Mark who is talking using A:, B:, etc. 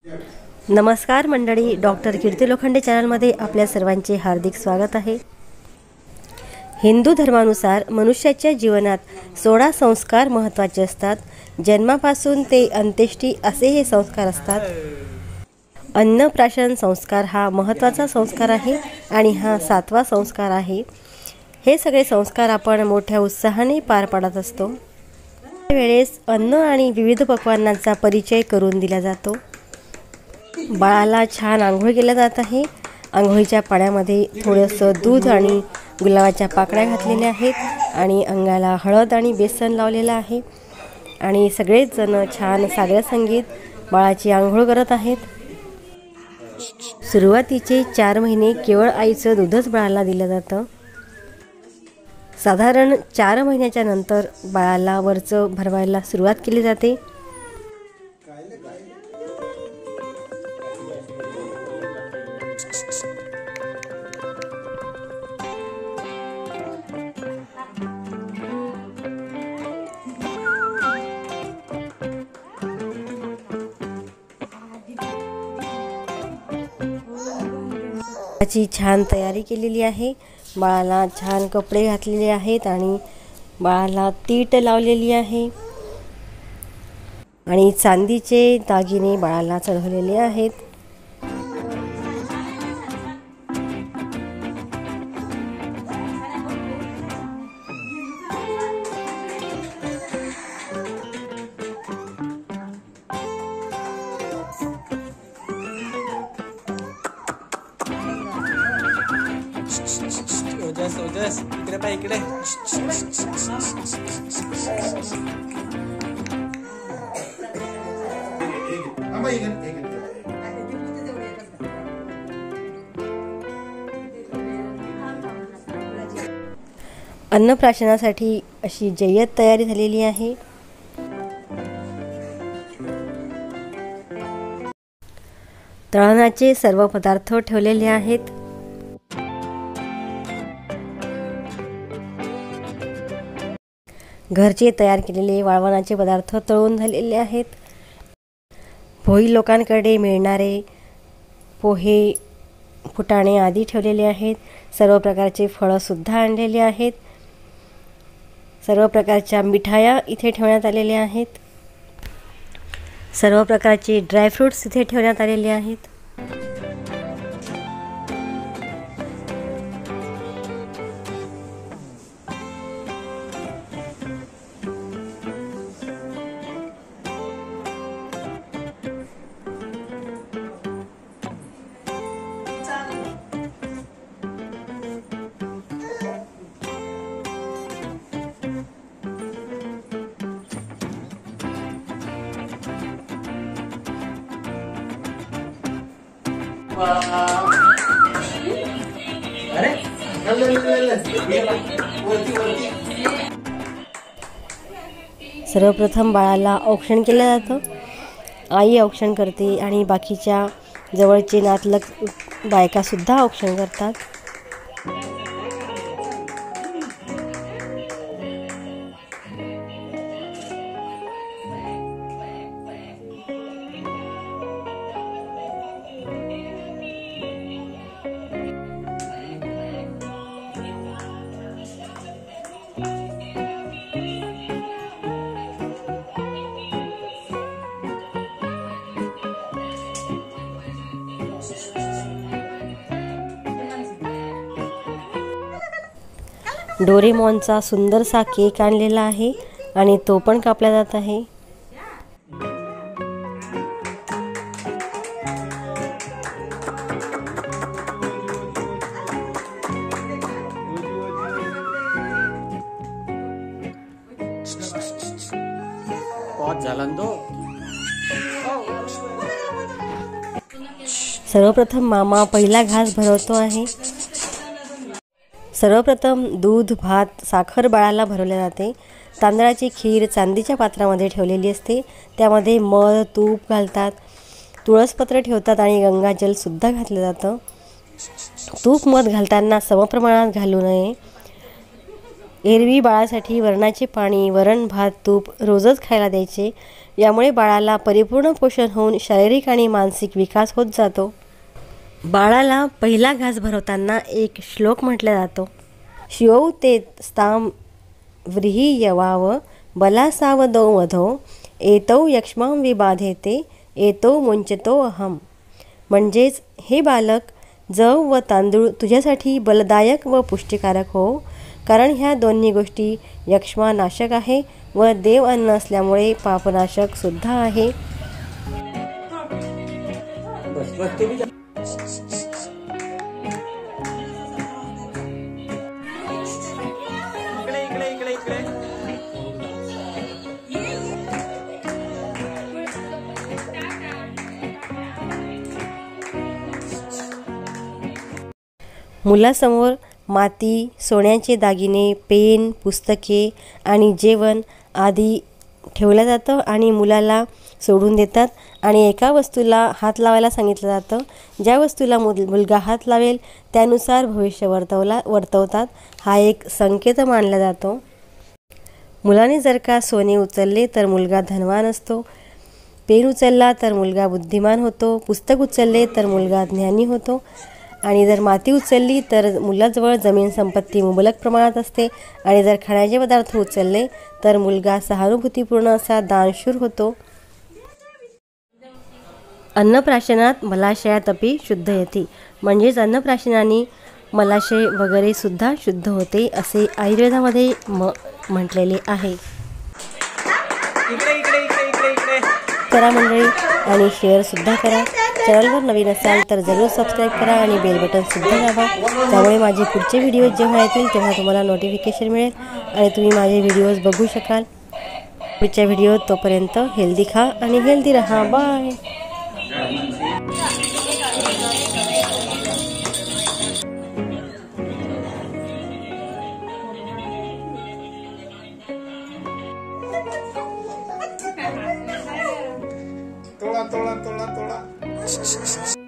A: नमस्कार मंडळी, डॉक्टर कीर्ती लोखंडे चॅनलमध्ये आपल्या सर्वांचे हार्दिक स्वागत आहे। हिंदू धर्मानुसार मनुष्याच्या जीवनात 16 संस्कार महत्त्वाचे असतात। जन्मापासून ते अंत्येष्टी असे हे संस्कार असतात। अन्नप्राशन संस्कार हा महत्त्वाचा संस्कार आहे आणि हा 7वा संस्कार आहे। हे सगळे संस्कार आपण मोठ्या उत्साहाने पार पाडत असतो। वेळेस अन्न आणि विविध पक्वान्नांचा परिचय करून दिला जातो। बाळाला छान आंघोळ केल्या जात आहे। आंघोळीच्या पाण्यामध्ये थोडंसं दूध आणि गुलाबाच्या पाकळ्या घातलेल्या आहेत आणि अंगाला हळद आणि बेसन लावलेलं आहे आणि सगळेच जण छान सागर संगीत बाळाची आंघोळ करत आहेत। सुरुवातीचे 4 महिने केवळ आईचं दूधच बाळाला दिलं जातं। साधारण 4 महिन्याच्या नंतर बाळाला वरचं भरवायला सुरुवात केली जाते। ची छान तयारी केलेली आहे। बाळाला छान कपडे घातलेले आहेत आणि बाळाला तीट लावलेली आहे आणि चांदीचे दागिने बाळाला चढवलेले आहेत।
B: ओजस इकडे पाय इकडे।
A: अन्नप्राशनासाठी अशी जय्यत तयारी झालेली आहे। तळणाचे सर्व पदार्थ ठेवलेले आहेत। घरचे तयार केलेले वाळवणाचे पदार्थ तळून झालेले आहेत। भोई लोकांकडे मिळणारे पोहे, फुटाणे आदी ठेवलेले आहेत। सर्व प्रकारचे फळं सुद्धा आणलेले आहेत। सर्व प्रकारच्या मिठाया इथे ठेवण्यात आलेल्या आहेत। सर्व प्रकारचे ड्रायफ्रूट्स इथे ठेवण्यात आलेले आहेत। सर्वप्रथम बाळाला औक्षण केलं जातं। आई औक्षण करते आणि बाकीच्या जवळचे नातलग बायका सुद्धा औक्षण करतात। डोरेमॉनचा सुंदरसा केक आणलेला आहे आणि तो पण कापला जात आहे। सर्वप्रथम मामा पहिला घास भरवतो आहे। सर्वप्रथम दूध, भात, साखर बाळाला भरवले जाते। तांदळाची खीर चांदीच्या पात्रामध्ये ठेवलेली असते। त्यामध्ये मध, तूप घालतात, तुळसपत्र ठेवतात आणि गंगाजल सुद्धा घातलं जातं। तूप मध घालताना समप्रमाणात घालू नये। एरवी बाळासाठी वरणाचे पाणी, वरण, भात, तूप रोजच खायला द्यायचे। यामुळे बाळाला परिपूर्ण पोषण होऊन शारीरिक आणि मानसिक विकास होत जातो. बाळाला पहिला घास भरवताना एक श्लोक म्हटला जातो. शिवौ ते स्ताम व्रीहि यवाव बलासावदौ वधो एतौ यक्ष्मां विबाधेते एतो मुंचतो अहम. म्हणजेच हे बालक जव व तांदूळ तुझ्यासाठी बलदायक व पुष्टिकारक हो, कारण ह्या दोन्ही गोष्टी यक्ष्मानाशक आहे व देव अन्न असल्यामुळे पापनाशक सुद्धा आहे. मुलासमोर माती, सोन्याचे दागिने, पेन, पुस्तके आणि जेवण आदी ठेवलं जातं आणि मुलाला सोडून देतात आणि एका वस्तूला हात लावायला सांगितलं जातं. ज्या वस्तूला मुलगा हात लावेल त्यानुसार भविष्य वर्तवतात. हा एक संकेत मानला जातो. मुलाने जर का सोने उचलले तर मुलगा धनवान असतो, पेन उचलला तर मुलगा बुद्धिमान होतो, पुस्तक उचलले तर मुलगा ज्ञानी होतो आणि जर माती उचलली तर मुलाजवळ जमीन संपत्ती मुबलक प्रमाणात असते आणि जर खाण्याचे पदार्थ उचलले तर मुलगा सहानुभूतीपूर्ण असा दानशूर होतो. अन्नप्राशनात मलाशयातपि शुद्ध येते. म्हणजेच अन्नप्राशनाने मलाशय वगैरे सुद्धा शुद्ध होते असे आयुर्वेदामध्ये म्हटलेले आहे. करा मंडळी आणि शेअरसुद्धा करा. चॅनलवर नवीन असाल तर जरूर सबस्क्राईब करा आणि बेल बटनसुद्धा दाबा. त्यामुळे माझे पुढचे व्हिडिओज जेव्हा येतील तेव्हा तुम्हाला नोटिफिकेशन मिळेल आणि तुम्ही माझे व्हिडिओज बघू शकाल. पुढच्या व्हिडिओ तोपर्यंत हेल्दी खा आणि हेल्दी रहा. बाय.
C: तोड़ा तोड़ा तोड़ा तोड़ा